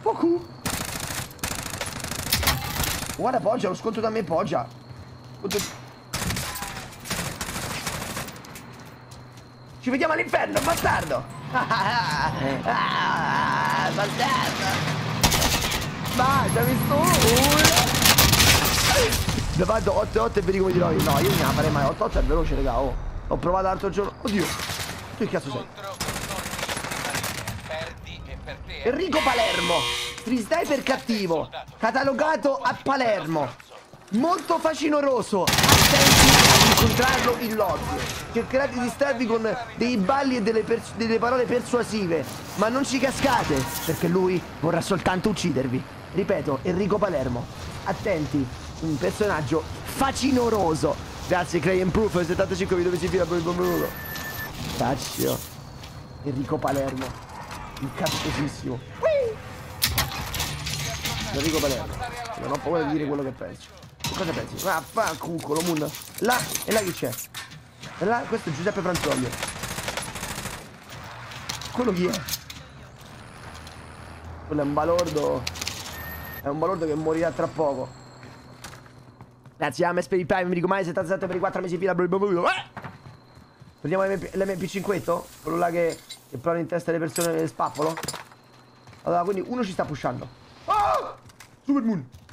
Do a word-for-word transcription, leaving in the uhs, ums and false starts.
Poco. Guarda Poggia, lo sconto da me Poggia. Sconto... Ci vediamo all'inferno, bastardo. Ah, bastardo. Vai, ci hai visto uno. Mi fatto otto otto e vedi come dirò io. No, io non la farei mai. otto otto è veloce, raga. Oh. Ho provato l'altro giorno. Oddio. Tu che cazzo sei? Enrico Palermo. Free sniper cattivo. Catalogato a Palermo. Molto facinoroso. Attenti a incontrarlo in lobby. Cercherà di distrarvi con dei balli e delle, delle parole persuasive. Ma non ci cascate, perché lui vorrà soltanto uccidervi. Ripeto, Enrico Palermo. Attenti. Un personaggio facinoroso. Grazie Clay and Proof, settantacinque video mesi fila per il benvenuto. Cacchio. Enrico Palermo. Incazzosissimo. Enrico Palermo. Non ho paura di dire quello che penso. Cosa pensi? Ah, fa culo, moon. Là, e là chi c'è? E là, questo è Giuseppe Franzoglio. Quello chi è? Quello è un balordo. È un balordo che morirà tra poco. Grazie Ames per il Prime, mi dico mai settantasette per i quattro mesi fila. Prendiamo l'M P cinque, quello là che, che prova in testa le persone nel spappolo. Allora, quindi uno ci sta pushando. Oh! Supermoon.